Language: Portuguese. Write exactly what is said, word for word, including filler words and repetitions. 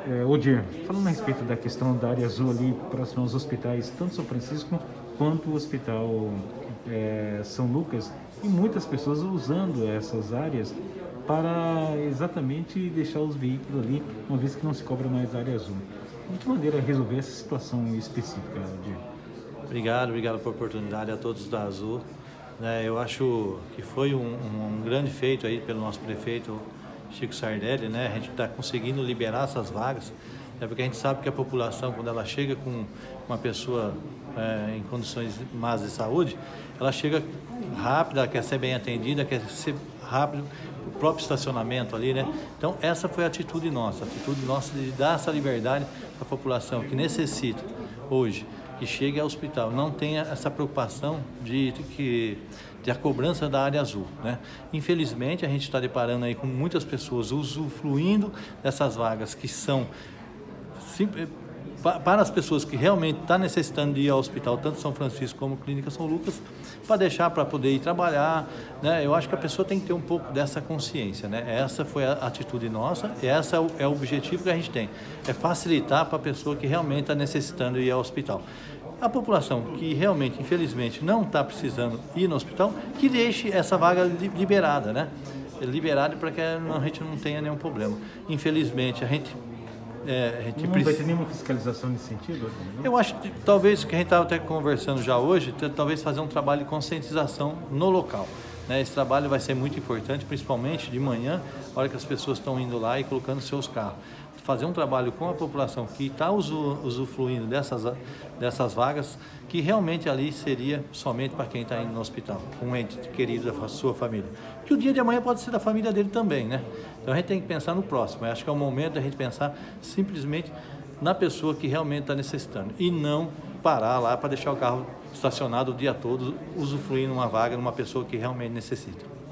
É, Odir, falando a respeito da questão da área azul ali próximo aos hospitais, tanto São Francisco quanto o Hospital é, São Lucas, e muitas pessoas usando essas áreas para exatamente deixar os veículos ali, uma vez que não se cobra mais área azul. De que maneira resolver essa situação específica, Odir? Obrigado, obrigado pela oportunidade a todos da Azul. É, eu acho que foi um, um grande feito aí pelo nosso prefeito Chico Sardelli, né? A gente está conseguindo liberar essas vagas, é porque a gente sabe que a população, quando ela chega com uma pessoa é, em condições más de saúde, ela chega rápida, ela quer ser bem atendida, quer ser rápido, o próprio estacionamento ali, né? Então essa foi a atitude nossa, a atitude nossa de dar essa liberdade para a população que necessita hoje, que chegue ao hospital, não tenha essa preocupação de, de que de a cobrança da área azul, né? Infelizmente a gente está deparando aí com muitas pessoas usufruindo dessas vagas que são simples, para as pessoas que realmente estão necessitando de ir ao hospital, tanto São Francisco como Clínica São Lucas, para deixar para poder ir trabalhar, né? Eu acho que a pessoa tem que ter um pouco dessa consciência, né? Essa foi a atitude nossa, e essa é o objetivo que a gente tem, é facilitar para a pessoa que realmente está necessitando ir ao hospital. A população que realmente, infelizmente, não está precisando ir no hospital, que deixe essa vaga liberada, né? Liberada para que a gente não tenha nenhum problema. Infelizmente, a gente É, a gente não precisa... vai ter nenhuma fiscalização nesse sentido? Eu acho que talvez, que a gente estava até conversando já hoje, talvez fazer um trabalho de conscientização no local, né? Esse trabalho vai ser muito importante, principalmente de manhã, a hora que as pessoas estão indo lá e colocando seus carros. Fazer um trabalho com a população que está usufruindo dessas, dessas vagas, que realmente ali seria somente para quem está indo no hospital, um ente querido da sua família. Que o dia de amanhã pode ser da família dele também, né? Então a gente tem que pensar no próximo. Eu acho que é o momento da gente pensar simplesmente na pessoa que realmente está necessitando e não parar lá para deixar o carro estacionado o dia todo, usufruindo uma vaga numa pessoa que realmente necessita.